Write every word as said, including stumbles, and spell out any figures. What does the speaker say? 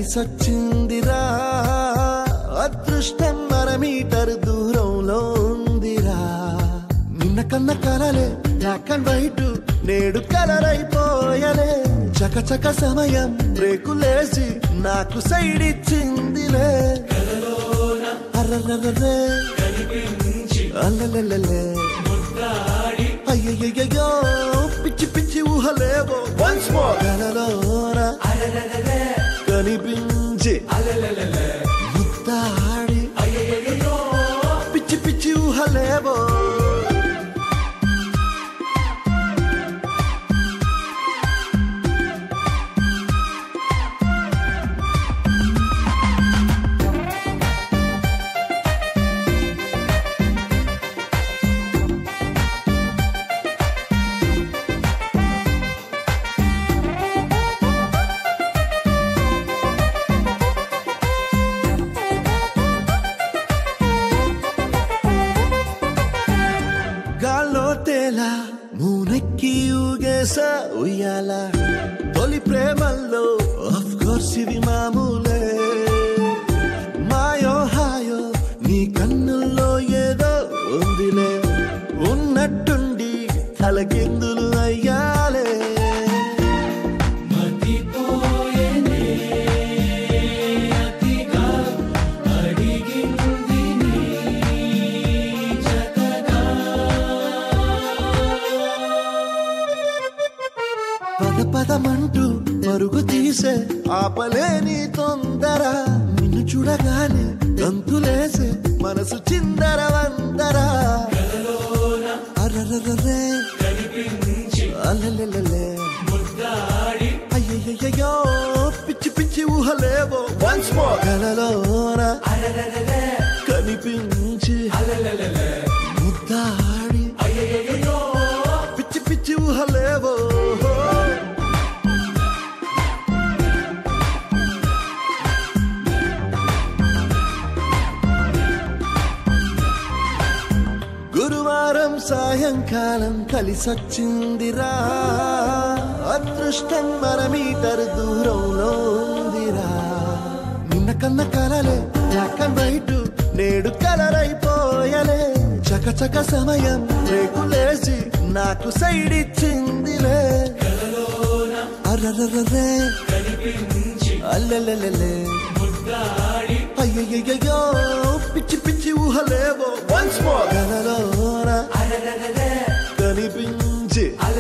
కలిసొచ్చిందిరా అదృష్టం అర మీటర్ దూరంలో ఉందిరా నిన్న కన్న కలలే బ్లాక్ అండ్ వైట్ నేడు కలర్ అయిపోయలే చకచక సమయం బ్రేకులేసి నాకు సైడ్ ఇచ్చిందిలే అర్రర్రర్రే అల్లలల్లలే అయ్యయ్యయ్యో పిచ్చి పిచ్చి ఊహలేవో వన్స్ మోర్ కలలోన కనిపించి ముద్దాడి పిచ్చి పిచ్చి ఊహలేవో మూనెక్కి ఊగేసా ఉయ్యాల తొలి ప్రేమల్లో ఆఫ్ కోర్స్ ఇది మామూలే మాయో హాయో నీ కన్నుల్లో ఏదో ఉందిలే ఉన్నట్టుండి తలకిందులు అయ్యాలే పద పదమంటూ మరుగు తీసే ఆపలేని తొందర నిన్ను చూడగానే గంతులేసే మనసు చిందర వందర అర్రర్రర్రే అల్లలల్లలే అయ్యయ్యయ్యో పిచ్చి పిచ్చి ఊహలేవో వన్స్ మోర్ కలలోన కనిపించి ముద్దాడి పిచ్చి పిచ్చి ఊహలేవో గురువారం సాయంకాలం కలిసొచ్చిందిరా అదృష్టం అర మీటర్ దూరంలో ఉందిరా నిన్న కన్న కలలే బ్లాక్ అండ్ వైట్ నేడు కలర్ అయిపోయలే చకచక సమయం బ్రేకులేసి నాకు సైడ్ ఇచ్చిందిలే అర్రర్రర్రే అల్లలల్లలే అయ్యయ్యయ్యో పిచ్చి పిచ్చి ఊహలేవో వన్స్ మోర్ కలలోన కనిపించి